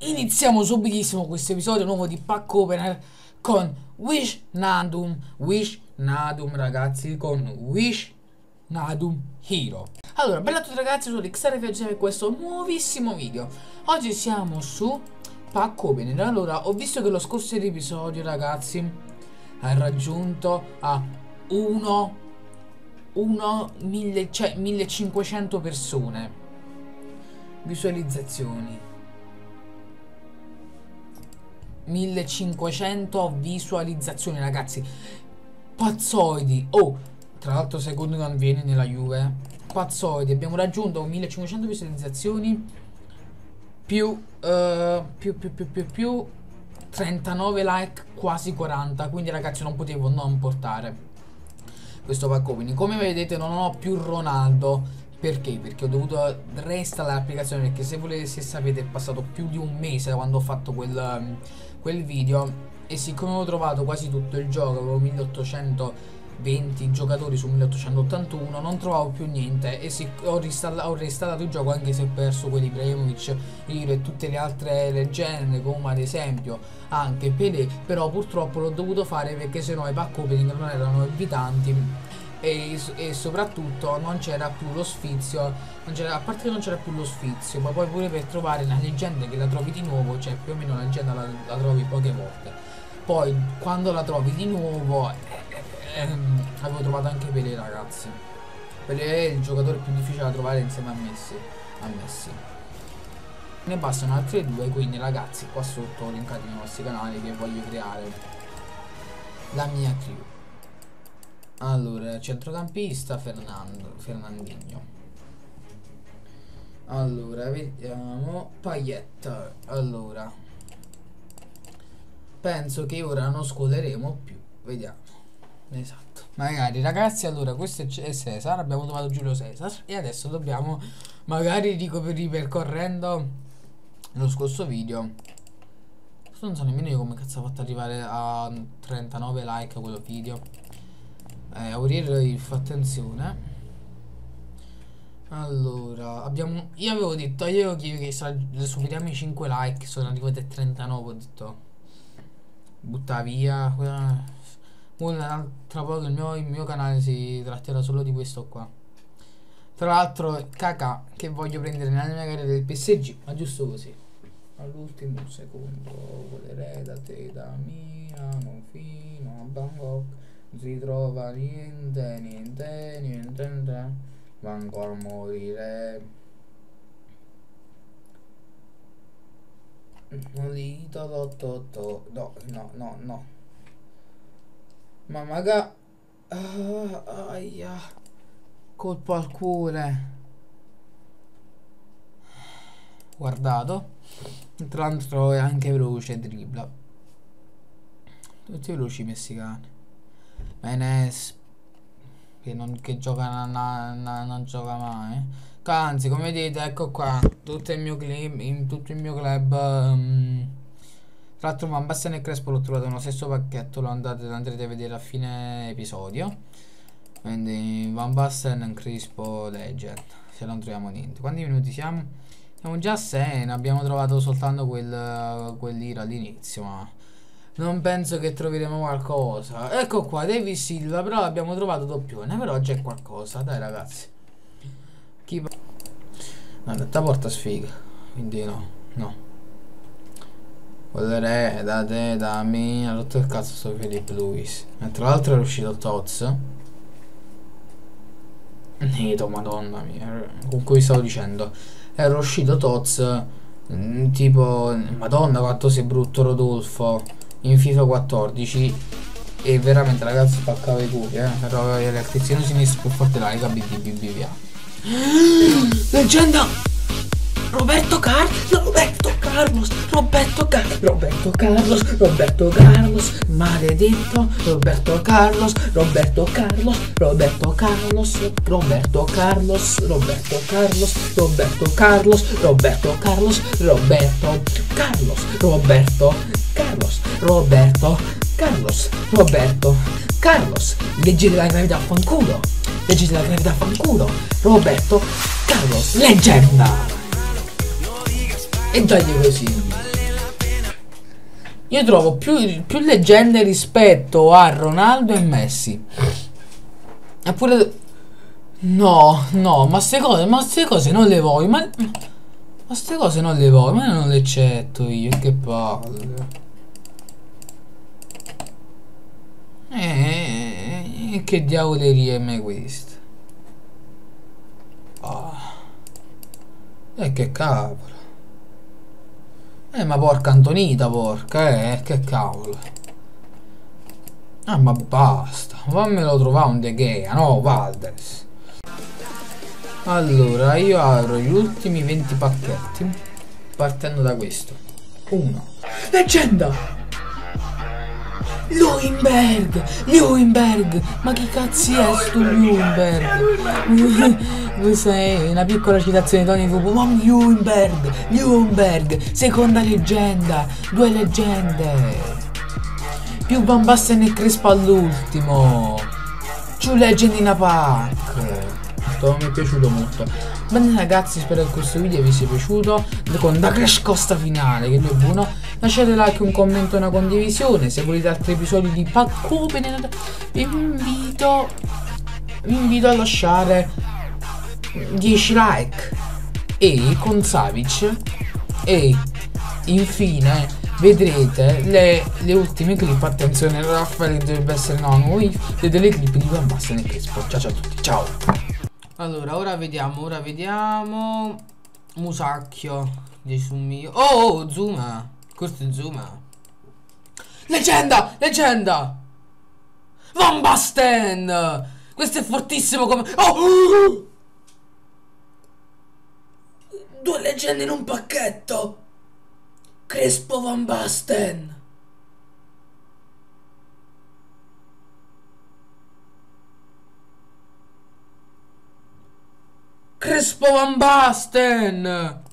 iniziamo subitissimo questo episodio nuovo di Pack Opener con Wish Nadum, ragazzi, con Wish Nadum Hero. Allora, bella a tutti ragazzi, sono XRFG e questo nuovissimo video. Oggi siamo su Pack Opener. Allora, ho visto che lo scorso episodio, ragazzi, ha raggiunto a 1500 persone. Visualizzazioni 1500 visualizzazioni, ragazzi, pazzoidi. Oh, tra l'altro secondo non viene nella Juve, pazzoidi. Abbiamo raggiunto 1500 visualizzazioni più 39 like, quasi 40. Quindi ragazzi non potevo non portare questo pack opening. Come vedete non ho più Ronaldo. Perché? Perché ho dovuto reinstallare l'applicazione, perché se sapete è passato più di un mese da quando ho fatto quel video, e siccome ho trovato quasi tutto il gioco, avevo 1820 giocatori su 1881, non trovavo più niente e ho reinstallato il gioco, anche se ho perso quelli Ibrahimovic, Hiro e tutte le altre leggende, come ad esempio anche Pelé, però purtroppo l'ho dovuto fare perché sennò i pack opening non erano invitanti. E soprattutto non c'era più lo sfizio, a parte che non c'era più lo sfizio, ma poi pure per trovare una leggenda che la trovi di nuovo, cioè più o meno la leggenda la trovi poche volte. Poi quando la trovi di nuovo avevo trovato anche Pelé, ragazzi. Pelé è il giocatore più difficile da trovare insieme a Messi. Ne bastano altre due, quindi ragazzi qua sotto ho linkato i nostri canali che voglio creare la mia crew. Allora, centrocampista Fernandinho. Allora, vediamo. Payet. Allora, penso che ora non scoleremo più. Vediamo. Esatto. Magari ragazzi, allora questo è Cesar. Abbiamo trovato Giulio Cesar. E adesso dobbiamo magari ripercorrendo lo scorso video. Non so nemmeno io come cazzo ho fatto arrivare a 39 like a quello video. Aurier, fa attenzione. Allora, io avevo detto, io che superiamo i 5 like, sono arrivati a 39, ho detto butta via. Tra poco il mio canale si tratterà solo di questo qua. Tra l'altro caca che voglio prendere nella mia carriera del PSG, ma giusto così all'ultimo secondo. Volerei da te, da Milano fino a Bangkok. Non si trova niente, va ancora a morire. No. Ma maga. Aia. Colpo al cuore. Guardato. Tra l'altro è anche veloce, dribbla. Tutti veloci i messicani. Menes che gioca non gioca mai. Anzi, come vedete, ecco qua tutto il mio club, tra l'altro Van Basten e Crespo l'ho trovato nello stesso pacchetto, lo andrete a vedere a fine episodio. Quindi Van Basten e Crespo Legend, se non troviamo niente. Quanti minuti siamo? Siamo già a 6, ne abbiamo trovato soltanto quell'ira all'inizio, ma non penso che troveremo qualcosa. Ecco qua, David Silva, però l'abbiamo trovato doppione. Però c'è qualcosa, dai ragazzi. Chi... Guarda, sta porta sfiga. Quindi no. Volerei da te, da me. Ha rotto il cazzo sto Felipe Luis. E tra l'altro è uscito Toz. Nito, madonna mia. Con cui stavo dicendo. Era uscito Toz. Tipo, madonna quanto sei brutto Rodolfo. In FIFA 14 e veramente ragazzi spaccava i cuori, però il terzino sinistro più forte la Lega BDB via. Leggenda Roberto Carlos, maledetto Roberto Carlos, leggi della gravità fanculo, Roberto Carlos, leggenda. E dai così. Io trovo più leggende rispetto a Ronaldo e Messi. Eppure... No, no, ma ste cose non le voglio, ma ste cose non le voglio, ma non le accetto io, che palle. Che diavoleria è me questa? Ah, che cavolo. Ma porca Antonita, porca, che cavolo. Ah, ma basta, fammelo trovare un De Gea, no, Valdes. Allora, io apro gli ultimi 20 pacchetti, partendo da questo. 1. Leggenda! Ljungberg, ma che cazzo è sto Ljungberg? Questa è una piccola citazione di Tony Fubu. Ma Ljungberg, seconda leggenda, 2 leggende. Più Van Basten e Crespo all'ultimo. True Legend in a pack. Questo mi è piaciuto molto. Bene ragazzi, spero che questo video vi sia piaciuto. Con Da Crash Costa finale, che lui è buono. Lasciate like, un commento e una condivisione. Se volete altri episodi di Pack Open, vi invito a lasciare 10 like. E con Savic. E infine vedrete le ultime clip. Attenzione, Raffaele dovrebbe essere no, vedete le clip di Van Basten e Crespo. Ciao ciao a tutti, ciao. Allora, ora vediamo. Musacchio. Gesù mio. Oh, Zuma. Questo è Zuma. Leggenda! Van Basten! Questo è fortissimo come... Oh! 2 leggende in un pacchetto! Crespo Van Basten! Crespo Van Basten!